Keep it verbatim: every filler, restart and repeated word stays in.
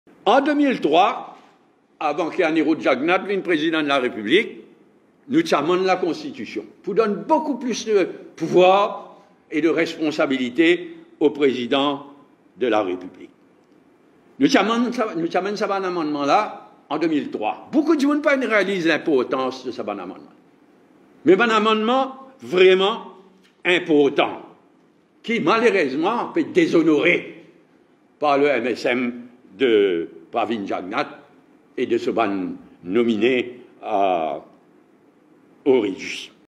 En deux mille trois, avant qu'Aniro Jagnat devienne président de la République, nous amendons la Constitution pour donner beaucoup plus de pouvoir et de responsabilité au président de la République. Nous amendons ce amendement-là en deux mille trois. Beaucoup de gens ne réalisent l'importance de ce amendement. Mais un amendement vraiment important, qui malheureusement peut être déshonoré par le M S M de Pravin Jagnat et de ce ban nominé à au Régie.